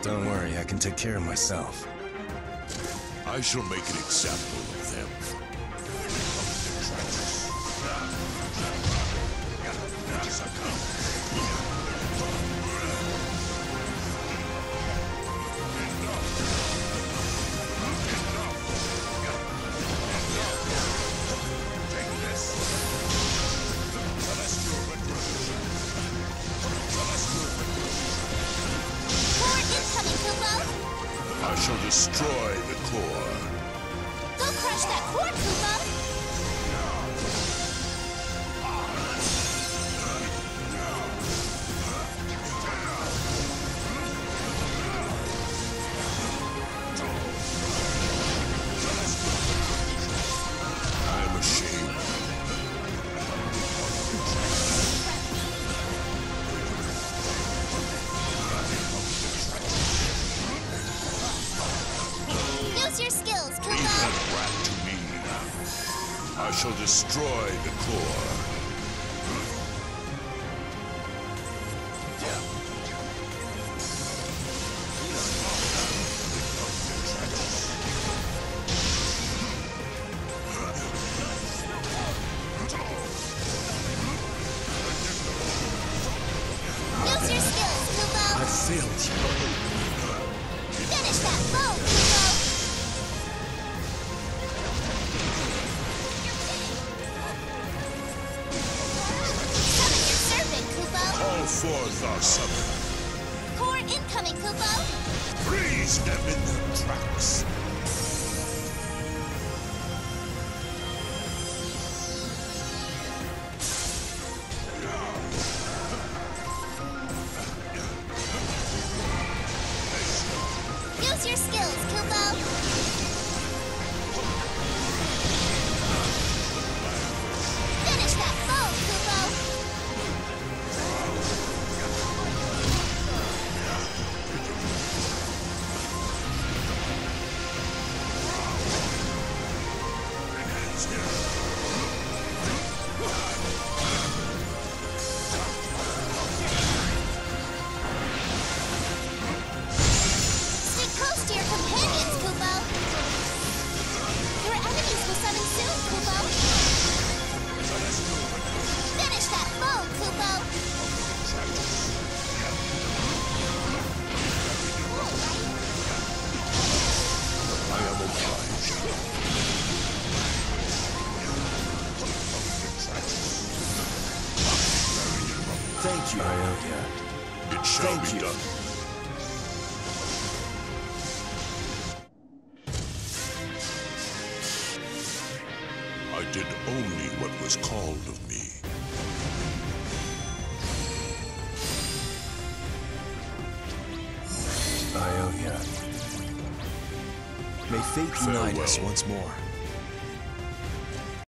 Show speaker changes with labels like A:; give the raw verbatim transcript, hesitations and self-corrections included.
A: Don't worry, I can take care of myself.
B: I shall make an example of them. I shall destroy the core.
C: Go crush that core, Kupo!
B: I am ashamed.
C: Use your skills,
B: Leave
C: Kupo!
B: that rat to me. I shall destroy the core.
C: Use your skills, Kupo!
A: I failed you.
C: Finish that foe, Kupo! Summon your serpent, Kupo!
B: Call forth our summon.
C: Core incoming, Kupo!
B: Freeze them in their tracks.
C: Use your skills, Kupo! Finish that foe, Kupo! Stick close to your companions, Kupo! Your enemies will summon soon, Kupo! Finish that foe, Kupo!
B: I am obliged.
A: Thank you, Ionia.
B: It shall
A: Thank
B: be
A: you.
B: done. I did only what was called of me.
A: Ionia. May fate unite us
B: Farewell.
A: once more.